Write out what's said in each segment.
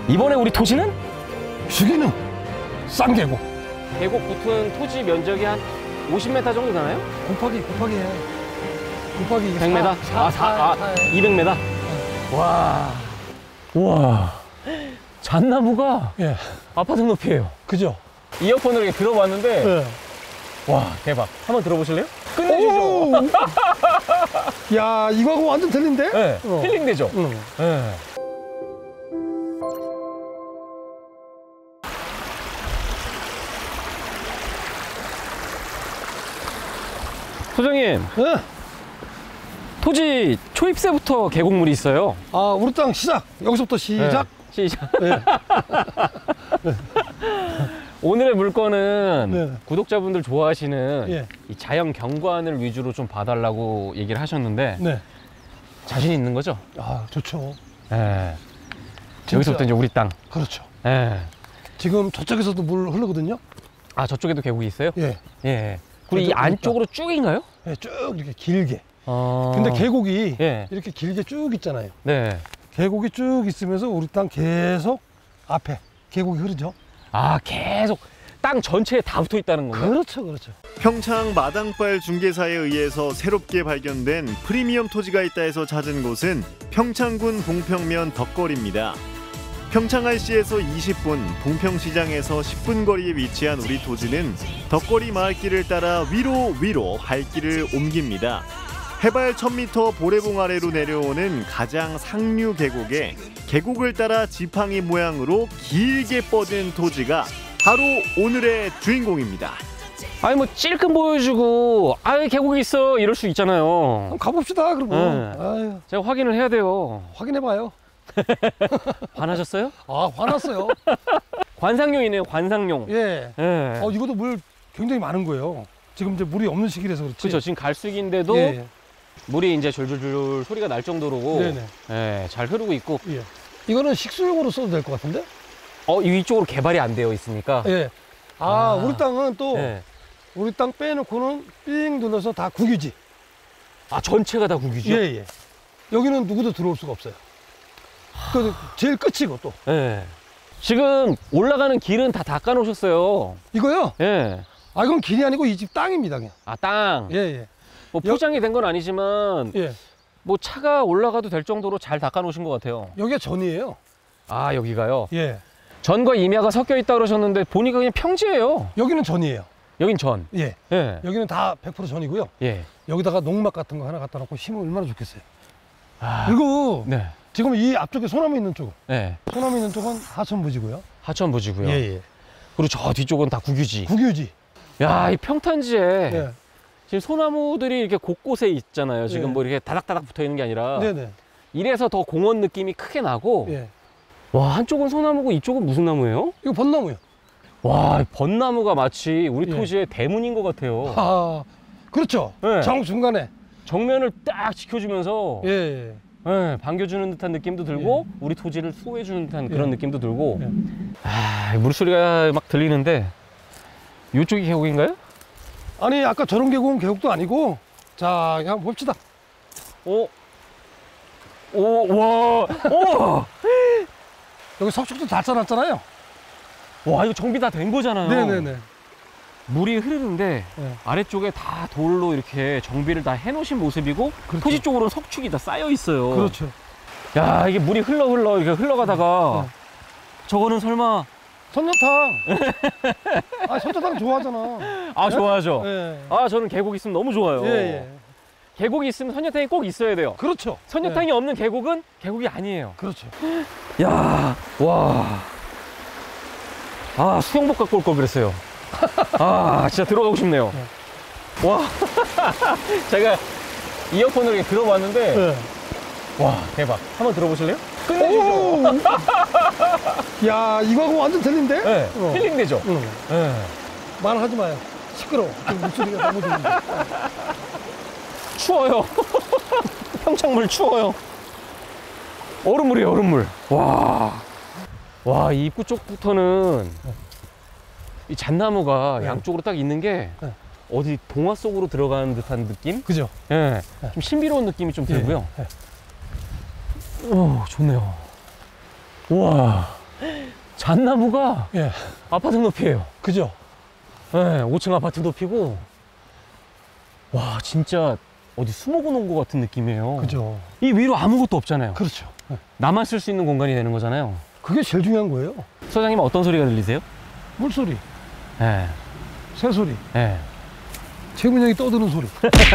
이번에 우리 토지는? 주기능 쌍계곡. 계곡 붙은 토지 면적이 한 50m 정도 되나요? 곱하기 해. 곱하기 100m? 200m? 와. 우와. 잣나무가 예. 아파트 높이에요. 그죠? 이어폰으로 이렇게 들어봤는데 예. 와, 대박. 한번 들어보실래요? 끝내주죠. 야, 이거하고 완전 틀린데? 네, 힐링되죠? 응. 네. 소장님, 예. 토지 초입세부터 계곡물이 있어요. 아, 우리 땅 시작. 여기서부터 시작. 네, 시작. 예. 오늘의 물건은 네. 구독자분들 좋아하시는 예. 이 자연 경관을 위주로 좀 봐달라고 얘기를 하셨는데 네. 자신 있는 거죠? 아, 좋죠. 네. 여기서부터 이제 우리 땅. 그렇죠. 네. 지금 저쪽에서도 물 흐르거든요. 아, 저쪽에도 계곡이 있어요? 예. 예. 그리고 이 저쪽 안쪽으로 쭉인가요? 예, 쭉 이렇게 길게. 어... 근데 계곡이 예. 이렇게 길게 쭉 있잖아요. 네. 계곡이 쭉 있으면서 우리 땅 계속 앞에 계곡이 흐르죠. 아, 계속 땅 전체에 다 붙어 있다는 건가요? 그렇죠, 그렇죠. 평창 마당발 중개사에 의해서 새롭게 발견된 프리미엄 토지가 있다 해서 찾은 곳은 평창군 봉평면 덕거리입니다. 평창RC에서 20분, 봉평시장에서 10분 거리에 위치한 우리 토지는 덕거리 마을길을 따라 위로 발길을 옮깁니다. 해발 1000m 보레봉 아래로 내려오는 가장 상류 계곡에 계곡을 따라 지팡이 모양으로 길게 뻗은 토지가 바로 오늘의 주인공입니다. 아니 뭐 찔끔 보여주고 아유 계곡이 있어 이럴 수 있잖아요. 한번 가봅시다, 그러면. 네. 아유, 제가 확인을 해야 돼요. 확인해봐요. 화나셨어요? 아, 화났어요. 관상용이네요, 관상용. 예. 예. 이것도 물 굉장히 많은 거예요. 지금 이제 물이 없는 시기라서 그렇지. 그렇죠. 지금 갈수기인데도 예. 물이 이제 줄줄줄 소리가 날 정도로 네네. 예, 잘 흐르고 있고. 예. 이거는 식수용으로 써도 될 것 같은데? 이쪽으로 개발이 안 되어 있으니까. 예. 아, 우리 땅은 또 예. 우리 땅 빼놓고는 삥 둘러서 다 국유지. 아, 전체가 다 국유죠? 예, 예. 여기는 누구도 들어올 수가 없어요. 그 제일 끝이고 또. 예. 지금 올라가는 길은 다 닦아 놓으셨어요. 이거요? 예. 아, 이건 길이 아니고 이 집 땅입니다, 그냥. 아, 땅. 예, 예. 뭐 포장이 된 건 아니지만 예. 뭐 차가 올라가도 될 정도로 잘 닦아 놓으신 것 같아요. 여기가 전이에요. 아, 여기가요? 예. 전과 임야가 섞여 있다 그러셨는데 보니까 그냥 평지예요. 여기는 전이에요. 여긴 전. 예. 예. 여기는 다 100% 전이고요. 예. 여기다가 농막 같은 거 하나 갖다 놓고 심으면 얼마나 좋겠어요. 아, 그리고 네. 지금 이 앞쪽에 소나무 있는 쪽, 네. 소나무 있는 쪽은 하천부지고요. 하천부지고요. 예, 예. 그리고 저 뒤쪽은 다 국유지. 국유지. 야, 이 평탄지에 예. 지금 소나무들이 이렇게 곳곳에 있잖아요. 지금 예. 뭐 이렇게 다닥다닥 붙어 있는 게 아니라 네네. 이래서 더 공원 느낌이 크게 나고. 예. 와, 한쪽은 소나무고 이쪽은 무슨 나무예요? 이거 벚나무요. 와, 벚나무가 마치 우리 예. 토지의 대문인 것 같아요. 아, 그렇죠. 네. 정 중간에. 정면을 딱 지켜주면서 예, 예. 예, 반겨주는 듯한 느낌도 들고 우리 토지를 수호해주는 듯한 그런 느낌도 들고. 예. 아, 물소리가 막 들리는데 이쪽이 계곡인가요? 아니, 아까 저런 계곡은 계곡도 아니고, 자, 그냥 한번 봅시다. 오, 와, 오! 여기 석축도 다 써놨잖아요. 와, 이거 정비 다 된 거잖아요. 네네네. 물이 흐르는데 네. 아래쪽에 다 돌로 이렇게 정비를 다 해놓으신 모습이고 그렇죠. 토지 쪽으로는 석축이 다 쌓여 있어요. 그렇죠. 야, 이게 물이 흘러 이렇게 흘러가다가 네. 저거는 설마 선녀탕. 아, 선녀탕 좋아하잖아. 아, 좋아하죠. 예. 아, 저는 계곡 있으면 너무 좋아요. 예, 예. 계곡이 있으면 선녀탕이 꼭 있어야 돼요. 그렇죠. 선녀탕이 예. 없는 계곡은 계곡이 아니에요. 그렇죠. 야, 와. 아, 수영복 갖고 올 걸 그랬어요. 아, 진짜 들어가고 싶네요. 와. 제가 이어폰으로 이렇게 들어봤는데, 예. 와, 대박. 한번 들어보실래요? 끝내주죠. 야, 이거하고 완전 틀린데? 네, 힐링되죠? 응. 네. 말하지 마요. 시끄러워. 지금 목소리가 너무 좋은데. 추워요. 평창물 추워요. 얼음물이에요, 얼음물. 와. 와, 이 입구 쪽부터는 이 잣나무가 네. 양쪽으로 딱 있는 게 네. 어디 동화 속으로 들어가는 듯한 느낌? 그죠? 예. 네. 좀 신비로운 느낌이 좀 들고요. 예. 오, 좋네요. 우와. 잣나무가 예. 아파트 높이에요. 그죠? 네, 5층 아파트 높이고. 와, 진짜 어디 수목원 온 것 같은 느낌이에요. 그죠? 이 위로 아무것도 없잖아요. 그렇죠. 예. 나만 쓸 수 있는 공간이 되는 거잖아요. 그게 제일 중요한 거예요. 소장님 어떤 소리가 들리세요? 물소리, 네. 새소리, 네. 최문영이 떠드는 소리.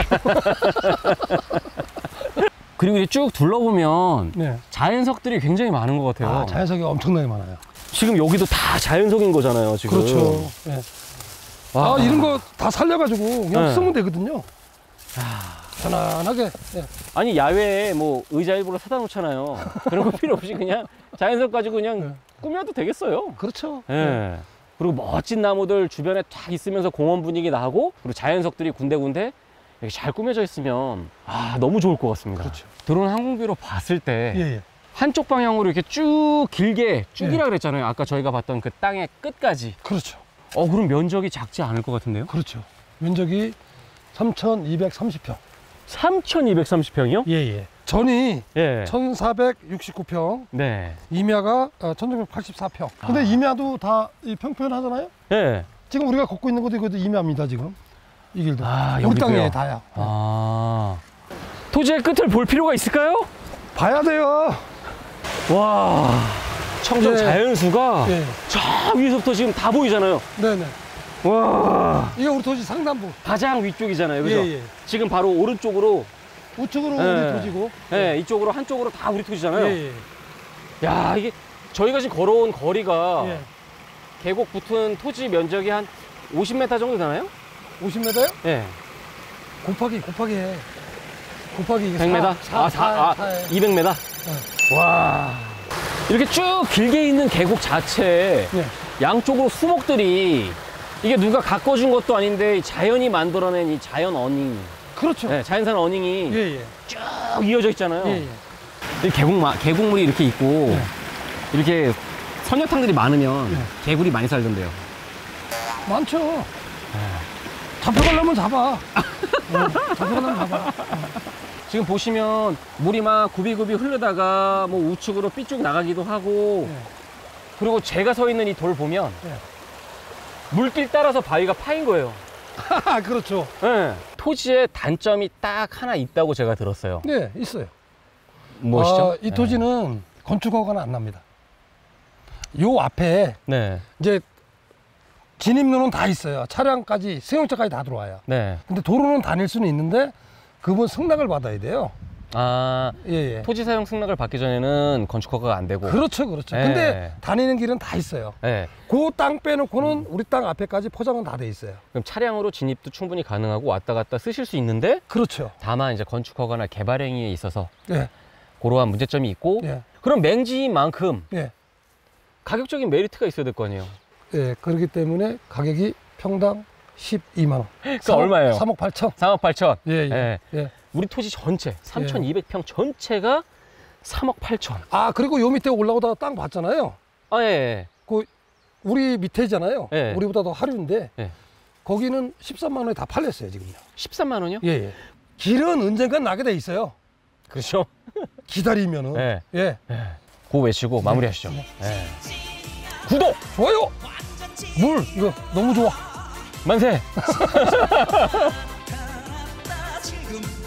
그리고 이제 쭉 둘러보면 네. 자연석들이 굉장히 많은 것 같아요. 아, 자연석이 엄청나게 많아요. 지금 여기도 다 자연석인 거잖아요, 지금. 그렇죠. 예. 와. 아, 이런 거 다 살려가지고 그냥 네. 쓰면 되거든요. 편안하게. 예. 아니, 야외에 뭐 의자 일부러 사다 놓잖아요. 그런 거 필요 없이 그냥 자연석 가지고 그냥 네. 꾸며도 되겠어요. 그렇죠. 예. 그리고 멋진 나무들 주변에 탁 있으면서 공원 분위기 나고, 그리고 자연석들이 군데군데 이렇게 잘 꾸며져 있으면 너무 좋을 것 같습니다. 그렇죠. 드론 항공기로 봤을 때 예, 예. 한쪽 방향으로 이렇게 쭉 길게 쭉이라 예. 그랬잖아요. 아까 저희가 봤던 그 땅의 끝까지. 그렇죠. 그럼 면적이 작지 않을 것 같은데요? 그렇죠. 면적이 3,230평. 3,230평이요? 예, 예. 전이 예. 1,469평, 네. 임야가 1,684평. 근데 임야도 다 이 평평하잖아요? 예. 지금 우리가 걷고 있는 것도 이것도 임야입니다, 지금. 이 길도. 우리 여기도요? 땅에 다야. 토지의 끝을 볼 필요가 있을까요? 봐야 돼요. 와, 청정 예. 자연수가 예. 저 위에서부터 지금 다 보이잖아요. 네네. 와, 이게 우리 토지 상단부. 가장 위쪽이잖아요. 그죠? 예, 예. 지금 바로 오른쪽으로, 우측으로 예. 우리 토지고. 예, 이쪽으로 한쪽으로 다 우리 토지잖아요. 예, 예. 야, 이게 저희가 지금 걸어온 거리가 예. 계곡 붙은 토지 면적이 한 50m 정도 되나요? 50m요? 예. 곱하기 해. 곱하기 이게 100m? 200m? 와. 이렇게 쭉 길게 있는 계곡 자체에 예. 양쪽으로 수목들이, 이게 누가 가꿔준 것도 아닌데 자연이 만들어낸 이 자연 어닝, 그렇죠. 네, 자연산 어닝이 예, 예. 쭉 이어져 있잖아요. 예, 예. 이 계곡물이 이렇게 있고 예. 이렇게 선녀탕들이 많으면 예. 개구리 많이 살던데요. 많죠. 잡혀가려면 잡아. 잡혀가려면 잡아. 지금 보시면 물이 막 굽이굽이 흐르다가 뭐 우측으로 삐쭉 나가기도 하고, 예. 그리고 제가 서 있는 이 돌 보면 예. 물길 따라서 바위가 파인 거예요. 그렇죠. 네. 토지에 단점이 딱 하나 있다고 제가 들었어요. 네, 있어요. 무엇이죠? 이 토지는 건축허가는 안 납니다. 요 앞에 네. 이제 진입로는 다 있어요. 차량까지, 승용차까지 다 들어와요. 네. 근데 도로는 다닐 수는 있는데 그분 승낙을 받아야 돼요. 예, 예. 토지 사용 승낙을 받기 전에는 건축 허가가 안 되고. 그렇죠, 그렇죠. 예. 근데 다니는 길은 다 있어요. 네. 그 땅 빼놓고는 우리 땅 앞에까지 포장은 다 돼 있어요. 그럼 차량으로 진입도 충분히 가능하고 왔다 갔다 쓰실 수 있는데, 그렇죠. 다만 이제 건축 허가나 개발 행위에 있어서 예, 그러한 문제점이 있고, 예, 그럼 맹지인 만큼 예. 가격적인 메리트가 있어야 될 거 아니에요. 예, 그렇기 때문에 가격이 평당 12만 원. 그러니까 얼마예요? 3억 8천. 3억 8천. 예, 예. 예. 예. 우리 토지 전체 3,200평 전체가 3억 8천. 그리고 요 밑에 올라오다가 땅 봤잖아요. 예, 예. 그 우리 밑에잖아요. 예. 우리보다 더 하류인데 예. 거기는 13만 원에 다 팔렸어요, 지금요. 13만 원이요? 예, 예. 길은 언젠간 나게 돼 있어요. 그렇죠. 기다리면은. 예. 예. 그거 외치고 마무리하시죠. 예. 구독! 좋아요. 물 이거 너무 좋아. 만세! 지금